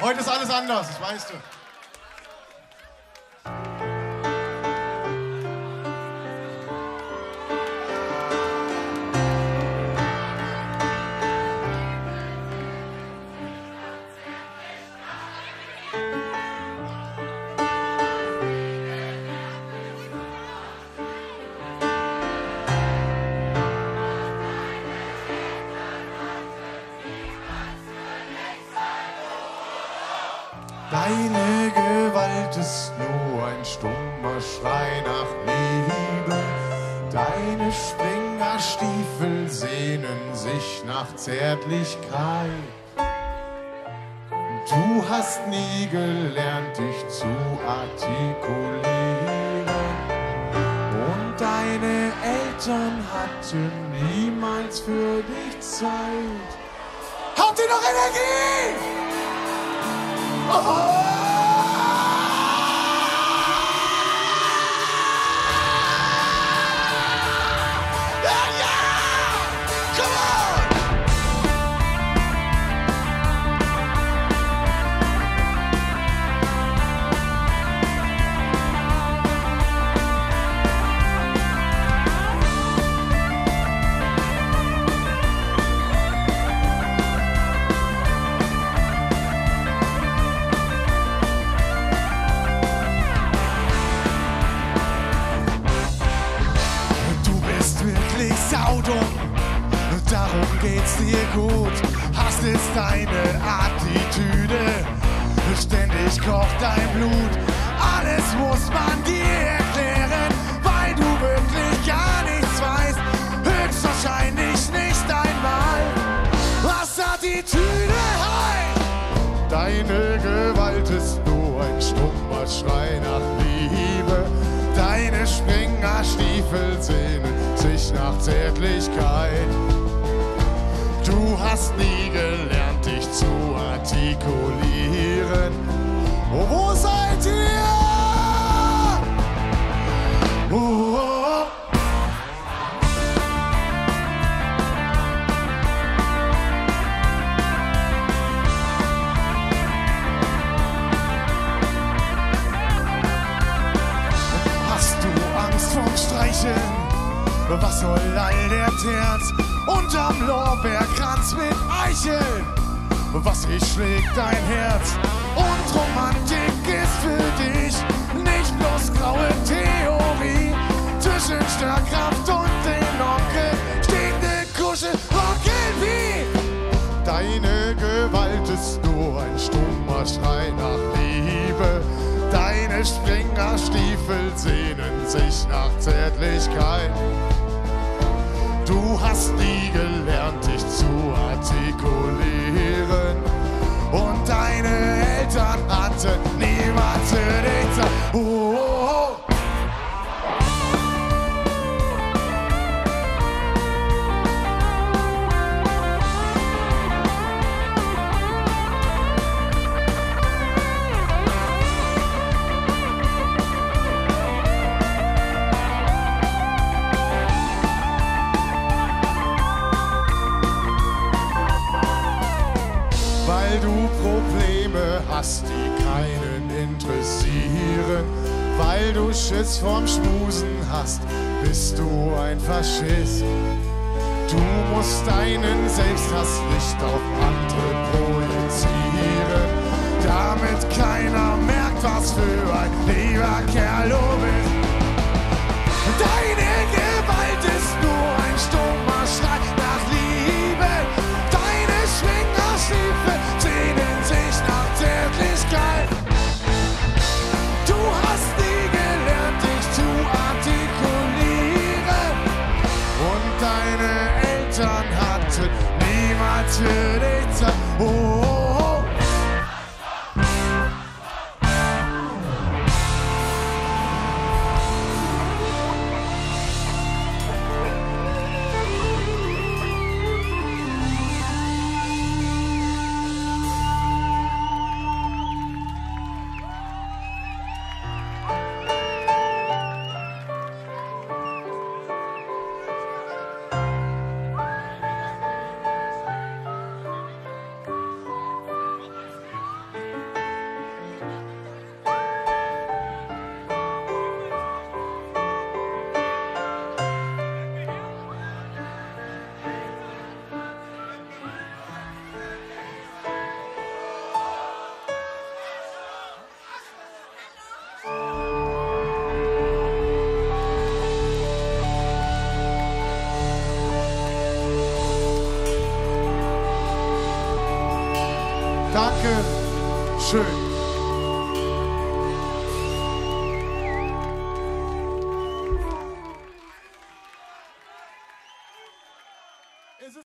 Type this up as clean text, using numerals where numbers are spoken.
Heute ist alles anders, das weißt du. Deine Gewalt ist nur ein stummer Schrei nach Liebe. Deine Springerstiefel sehnen sich nach Zärtlichkeit. Du hast nie gelernt, dich zu artikulieren. Und deine Eltern hatten niemals für dich Zeit. Habt ihr noch Energie? Oh! Darum geht's dir gut, Hass ist deine Attitüde, ständig kocht dein Blut, alles muss man dir erklären, weil du wirklich gar nichts weißt, höchstwahrscheinlich nicht einmal, was Attitüde heißt. Deine Gewalt ist nur ein stummer Schrei nach Liebe, deine Springerstiefel sehnen sich nach Zärtlichkeit. Du hast nie gelernt, dich zu artikulieren. Oh, wo seid ihr? Oh, oh, oh. Hast du Angst vorm Streicheln? Was soll all der Terz unterm Lorbeerkranz mit Eicheln? Was schlägt dein Herz? Und Romantik ist für dich nicht bloß graue Theorie. Zwischen Störkraft und den Onkel steht ne Kuschel Onkel. Deine Gewalt ist nur ein stummer Schrei nach Liebe. Deine Springerstiefel sehnen sich nach Zärtlichkeit. Du hast nie gelernt, dich zu artikulieren. Und deine Eltern hatten niemals für dich Zeit. Oh, oh, oh. Weil du Probleme hast, die keinen interessieren. Weil du Schiss vorm Schmusen hast, bist du ein Faschist. Du musst deinen Selbsthass nicht auf andere projizieren, damit keiner merkt, was für ein lieber Kerl du bist. Deine Gewalt ist nur ein stummer Schrei nach Liebe. Deine Schwingerstiefel sehnen sich nach Zärtlichkeit. Du hast nie gelernt, dich zu artikulieren. Und deine Eltern hatten niemals für dich Zeit. Oh. Schön.